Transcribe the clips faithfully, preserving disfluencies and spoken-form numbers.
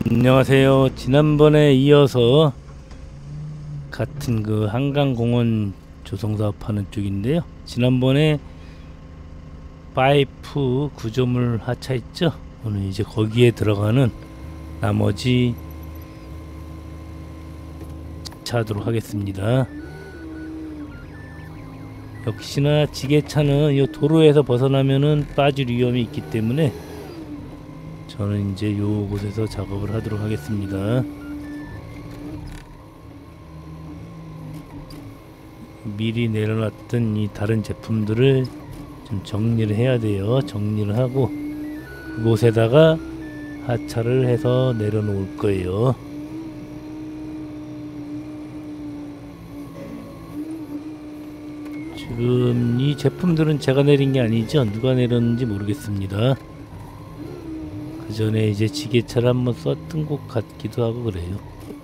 안녕하세요. 지난번에 이어서 같은 그 한강공원 조성사업 하는 쪽인데요. 지난번에 파이프 구조물 하차했죠. 오늘 이제 거기에 들어가는 나머지 차도록 하겠습니다. 역시나 지게차는 이 도로에서 벗어나면은 빠질 위험이 있기 때문에 저는 이제 요 곳에서 작업을 하도록 하겠습니다. 미리 내려놨던 이 다른 제품들을 좀 정리를 해야 돼요. 정리를 하고 그곳에다가 하차를 해서 내려놓을 거예요. 지금 이 제품들은 제가 내린 게 아니죠. 누가 내렸는지 모르겠습니다. 그 전에 이제 지게차를 한번 썼던 것 같기도 하고 그래요.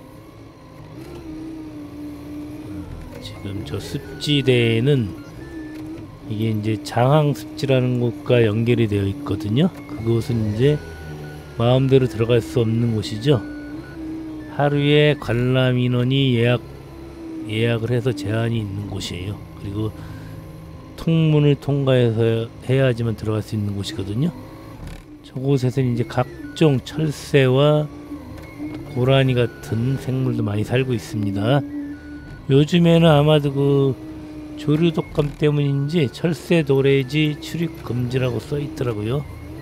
지금 저 습지대에는 이게 이제 장항 습지라는 곳과 연결이 되어 있거든요. 그곳은 이제 마음대로 들어갈 수 없는 곳이죠. 하루에 관람 인원이 예약 예약을 해서 제한이 있는 곳이에요. 그리고 통문을 통과해서 해야지만 들어갈 수 있는 곳이거든요. 저곳에서는 이제 각종 철새와 고라니 같은 생물도 많이 살고 있습니다. 요즘에는 아마도 그 조류 독감 때문인지 철새 도래지 출입 금지라고 써 있더라고요.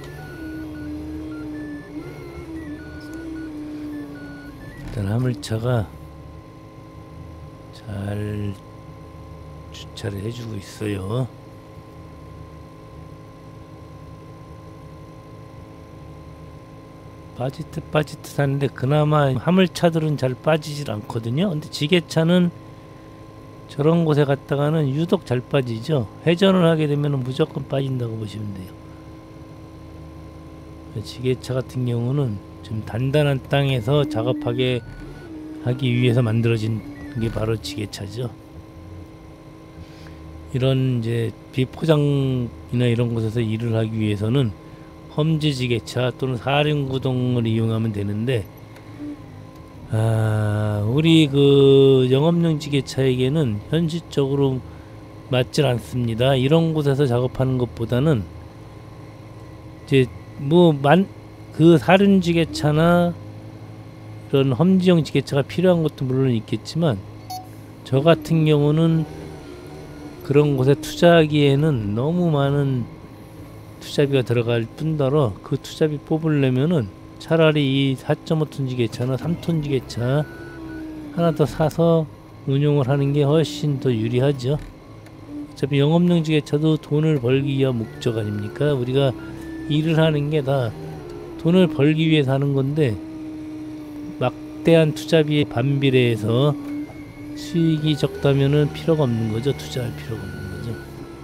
일단 화물차가 잘 주차를 해주고 있어요. 빠지듯 빠지듯 하는데 그나마 화물차들은 잘 빠지질 않거든요. 근데 지게차는 저런 곳에 갔다가는 유독 잘 빠지죠. 회전을 하게 되면 무조건 빠진다고 보시면 돼요. 지게차 같은 경우는 좀 단단한 땅에서 작업하게 하기 위해서 만들어진 게 바로 지게차죠. 이런 이제 비포장이나 이런 곳에서 일을 하기 위해서는 험지 지게차 또는 사륜구동을 이용하면 되는데, 아, 우리 그 영업용 지게차에게는 현실적으로 맞질 않습니다. 이런 곳에서 작업하는 것보다는 이제 뭐 만 그 사륜 지게차나 이런 험지용 지게차가 필요한 것도 물론 있겠지만, 저 같은 경우는 그런 곳에 투자하기에는 너무 많은 투자비가 들어갈 뿐더러 그 투자비 뽑으려면은 차라리 이 사 점 오 톤 지게차나 삼 톤 지게차 하나 더 사서 운용을 하는 게 훨씬 더 유리하죠. 어차피 영업용 지게차도 돈을 벌기 위한 목적 아닙니까? 우리가 일을 하는 게 다 돈을 벌기 위해서 하는 건데, 막대한 투자비에 반비례해서 수익이 적다면은 필요가 없는 거죠. 투자할 필요가 없는 거죠.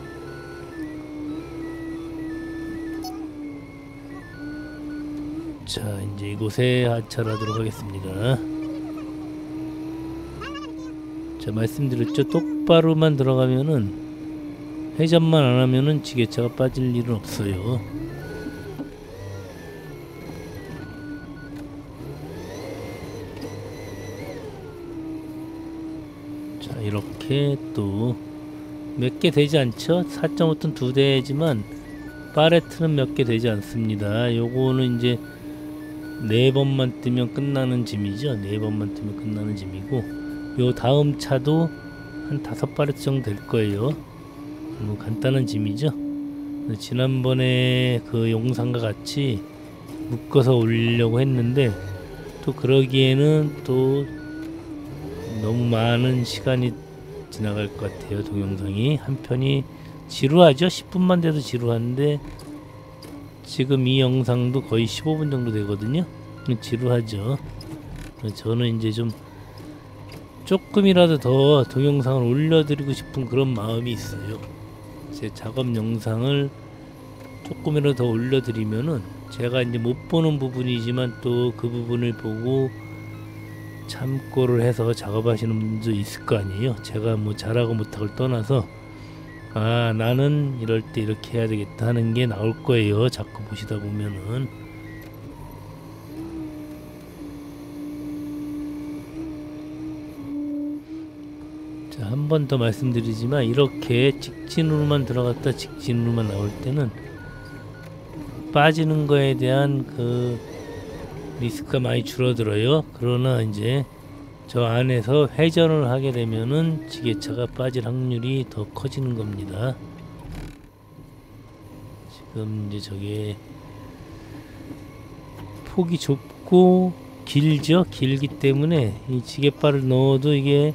자, 이제 이곳에 하차를 하도록 하겠습니다. 자, 말씀드렸죠. 똑바로만 들어가면은, 회전만 안 하면은 지게차가 빠질 일은 없어요. 자, 이렇게 또 몇 개 되지 않죠? 사 점 오 톤 두 대지만 파레트는 몇 개 되지 않습니다. 요거는 이제 네 번만 뜨면 끝나는 짐이죠. 네 번만 뜨면 끝나는 짐이고, 요 다음 차도 한 다섯 파레트 정도 될 거예요. 뭐 간단한 짐이죠. 지난번에 그 영상과 같이 묶어서 올리려고 했는데, 또 그러기에는 또 너무 많은 시간이 지나갈 것 같아요. 동영상이 한편이 지루하죠. 십 분만 돼도 지루한데 지금 이 영상도 거의 십오 분 정도 되거든요. 지루하죠. 저는 이제 좀 조금이라도 더 동영상을 올려드리고 싶은 그런 마음이 있어요. 제 작업 영상을 조금이라도 더 올려드리면은 제가 이제 못 보는 부분이지만 또 그 부분을 보고 참고를 해서 작업하시는 분도 있을 거 아니에요. 제가 뭐 잘하고 못하고를 떠나서 아, 나는 이럴 때 이렇게 해야 되겠다 하는 게 나올 거예요. 자꾸 보시다 보면은. 번 더 말씀드리지만 이렇게 직진으로만 들어갔다 직진으로만 나올 때는 빠지는 거에 대한 그 리스크가 많이 줄어들어요. 그러나 이제 저 안에서 회전을 하게 되면은 지게차가 빠질 확률이 더 커지는 겁니다. 지금 이제 저게 폭이 좁고 길죠. 길기 때문에 이 지게발을 넣어도 이게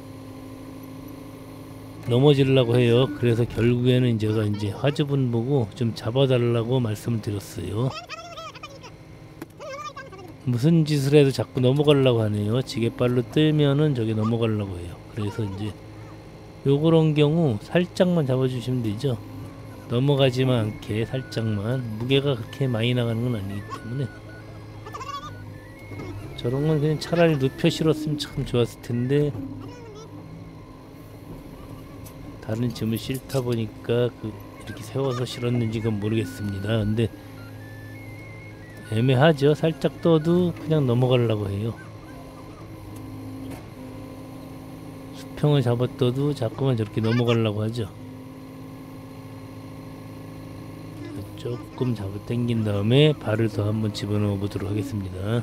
넘어지려고 해요. 그래서 결국에는 제가 이제 화주분 보고 좀 잡아달라고 말씀을 드렸어요. 무슨 짓을 해도 자꾸 넘어가려고 하네요. 지게발로 뜨면은 저게 넘어가려고 해요. 그래서 이제 요그런 경우 살짝만 잡아주시면 되죠. 넘어가지만 않게 살짝만. 무게가 그렇게 많이 나가는 건 아니기 때문에 저런 건 그냥 차라리 눕혀 실었으면 참 좋았을 텐데 다른 짐을 싣다 보니까 그 이렇게 세워서 실었는지 그건 모르겠습니다. 근데 애매하죠. 살짝 떠도 그냥 넘어가려고 해요. 수평을 잡았어도 자꾸만 저렇게 넘어가려고 하죠. 조금 잡아 당긴 다음에 발을 더 한번 집어넣어 보도록 하겠습니다.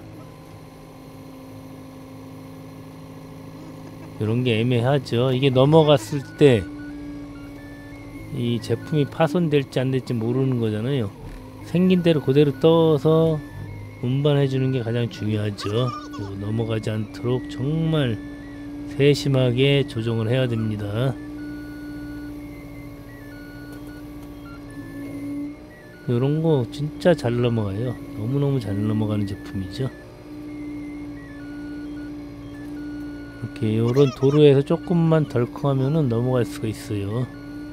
이런 게 애매하죠. 이게 넘어갔을 때 이 제품이 파손될지 안 될지 모르는 거잖아요. 생긴 대로 그대로 떠서 운반해 주는 게 가장 중요하죠. 그리고 넘어가지 않도록 정말 세심하게 조정을 해야 됩니다. 이런 거 진짜 잘 넘어가요. 너무너무 잘 넘어가는 제품이죠. 이렇게 요런 도로에서 조금만 덜컹하면은 넘어갈 수가 있어요.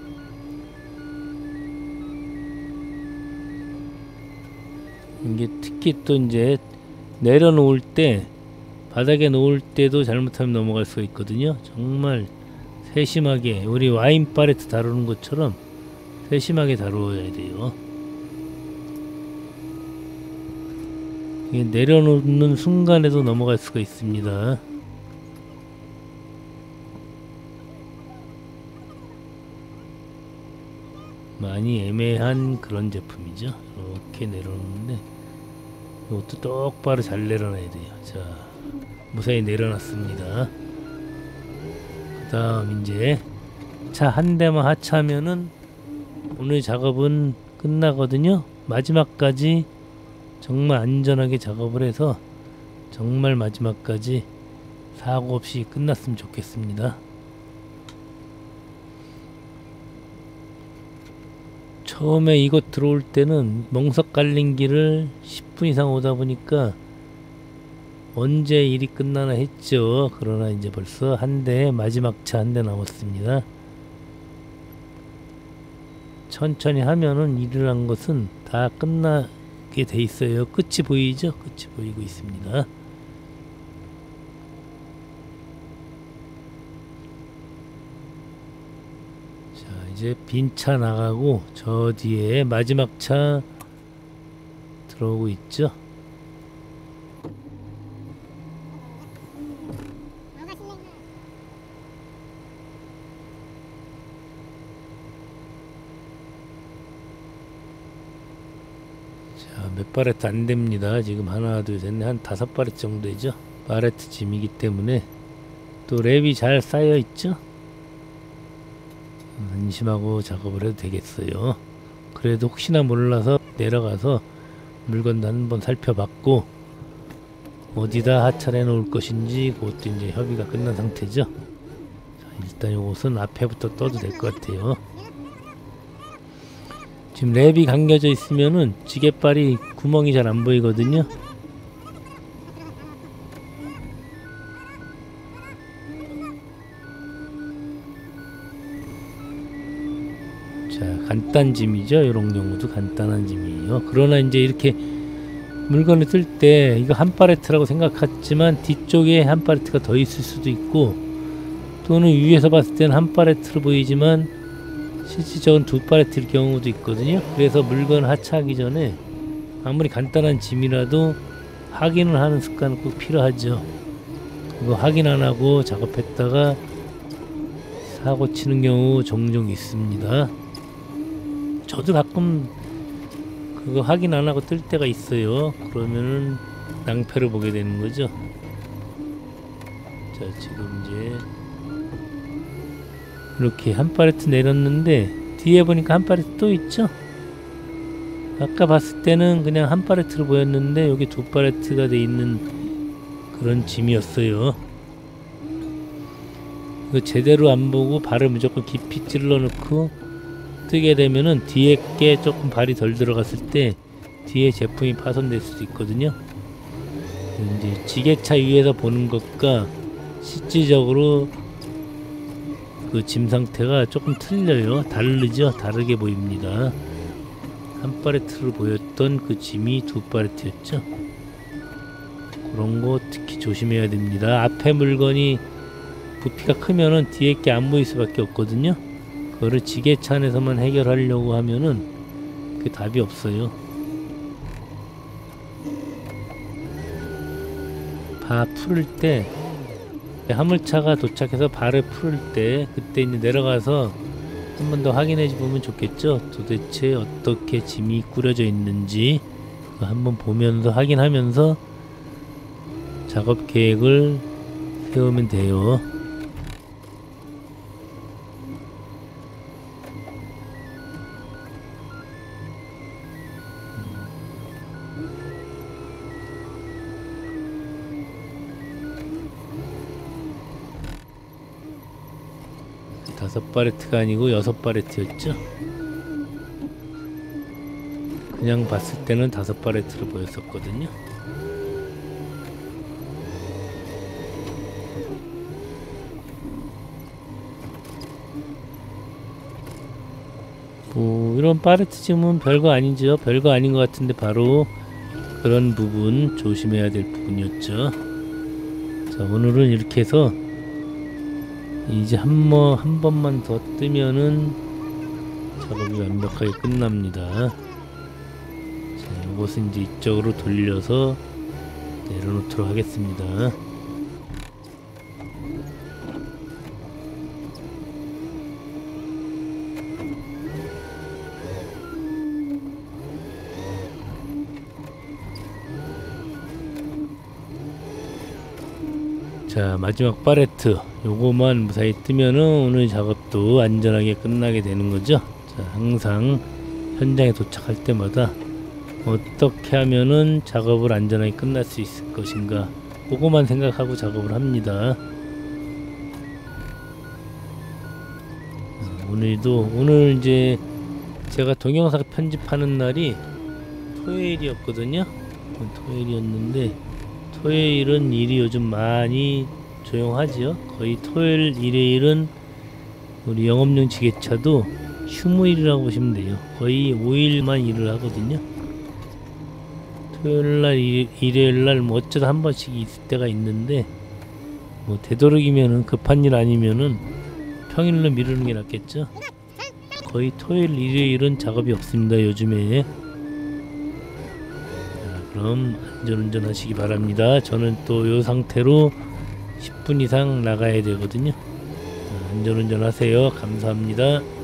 이게 특히 또 이제 내려놓을 때 바닥에 놓을 때도 잘못하면 넘어갈 수가 있거든요. 정말 세심하게 우리 와인 팔레트 다루는 것처럼 세심하게 다루어야 돼요. 이게 내려놓는 순간에도 넘어갈 수가 있습니다. 많이 애매한 그런 제품이죠. 이렇게 내려놓는데 이것도 똑바로 잘 내려놔야 돼요. 자, 무사히 내려놨습니다. 그 다음 이제 차 한 대만 하차하면은 오늘 작업은 끝나거든요. 마지막까지 정말 안전하게 작업을 해서 정말 마지막까지 사고 없이 끝났으면 좋겠습니다. 처음에 이곳 들어올 때는 멍석 깔린 길을 십 분 이상 오다 보니까 언제 일이 끝나나 했죠. 그러나 이제 벌써 한 대, 마지막 차 한 대 남았습니다. 천천히 하면은 일을 한 것은 다 끝나게 돼 있어요. 끝이 보이죠? 끝이 보이고 있습니다. 이제 빈 차 나가고 저 뒤에 마지막 차 들어오고 있죠. 자, 몇 바레트 안 됩니다. 지금 하나, 둘, 셋, 넷, 한 다섯 바레트 정도 되죠. 바레트 짐이기 때문에 또 랩이 잘 쌓여 있죠. 안심하고 작업을 해도 되겠어요. 그래도 혹시나 몰라서 내려가서 물건도 한번 살펴봤고 어디다 하차해 놓을 것인지 그것도 이제 협의가 끝난 상태죠. 자, 일단 요것은 앞에부터 떠도 될 것 같아요. 지금 랩이 감겨져 있으면은 지게발이 구멍이 잘 안 보이거든요. 자, 간단 짐이죠. 이런 경우도 간단한 짐이에요. 그러나 이제 이렇게 물건을 쓸 때 이거 한 팔레트라고 생각하지만 뒤쪽에 한 팔레트가 더 있을 수도 있고 또는 위에서 봤을 때는 한 팔레트로 보이지만 실질적으로 두 팔레트일 경우도 있거든요. 그래서 물건 하차하기 전에 아무리 간단한 짐이라도 확인을 하는 습관은 꼭 필요하죠. 이거 확인 안 하고 작업했다가 사고 치는 경우 종종 있습니다. 저도 가끔 그거 확인 안 하고 뜰 때가 있어요. 그러면은 낭패를 보게 되는 거죠. 자, 지금 이제 이렇게 한 파레트 내렸는데 뒤에 보니까 한 파레트 또 있죠. 아까 봤을 때는 그냥 한 파레트로 보였는데 여기 두 파레트가 돼 있는 그런 짐이었어요. 이거 제대로 안 보고 발을 무조건 깊이 찔러 넣고 뜨게 되면은 뒤에 게 조금 발이 덜 들어갔을 때 뒤에 제품이 파손될 수도 있거든요. 이제 지게차 위에서 보는 것과 실질적으로 그 짐 상태가 조금 틀려요. 다르죠. 다르게 보입니다. 한 파레트로 보였던 그 짐이 두 파레트였죠. 그런 거 특히 조심해야 됩니다. 앞에 물건이 부피가 크면은 뒤에 게 안 보일 수밖에 없거든요. 그거를 지게차 안에서만 해결하려고 하면은 그 답이 없어요. 바 풀을 때 화물차가 도착해서 발을 풀을 때 그때 이제 내려가서 한 번 더 확인해 보면 좋겠죠. 도대체 어떻게 짐이 꾸려져 있는지 한번 보면서 확인하면서 작업 계획을 세우면 돼요. 다섯 파레트가 아니고 여섯 파레트였죠. 그냥 봤을 때는 다섯 파레트로 보였었거든요. 뭐 이런 파레트 짐은 별거 아니죠. 별거 아닌 것 같은데 바로 그런 부분 조심해야 될 부분이었죠. 자, 오늘은 이렇게 해서 이제 한, 번, 한 번만 더 뜨면은 작업이 완벽하게 끝납니다. 자, 이것은 이제 이쪽으로 돌려서 내려놓도록 하겠습니다. 자, 마지막 파레트 요거만 무사히 뜨면은 오늘 작업도 안전하게 끝나게 되는 거죠. 자, 항상 현장에 도착할 때마다 어떻게 하면은 작업을 안전하게 끝날 수 있을 것인가 그거만 생각하고 작업을 합니다. 오늘도 오늘 이제 제가 동영상 편집하는 날이 토요일이었거든요. 토요일이었는데 토요일은 일이 요즘 많이 조용하지요. 거의 토요일 일요일은 우리 영업용 지게차도 휴무일이라고 보시면 돼요. 거의 오 일만 일을 하거든요. 토요일날 일요일날 뭐 어쩌다 한 번씩 있을 때가 있는데 뭐 되도록이면은 급한 일 아니면은 평일로 미루는 게 낫겠죠. 거의 토요일 일요일은 작업이 없습니다 요즘에. 그럼 안전운전 하시기 바랍니다. 저는 또 이 상태로 십 분 이상 나가야 되거든요. 안전운전 하세요. 감사합니다.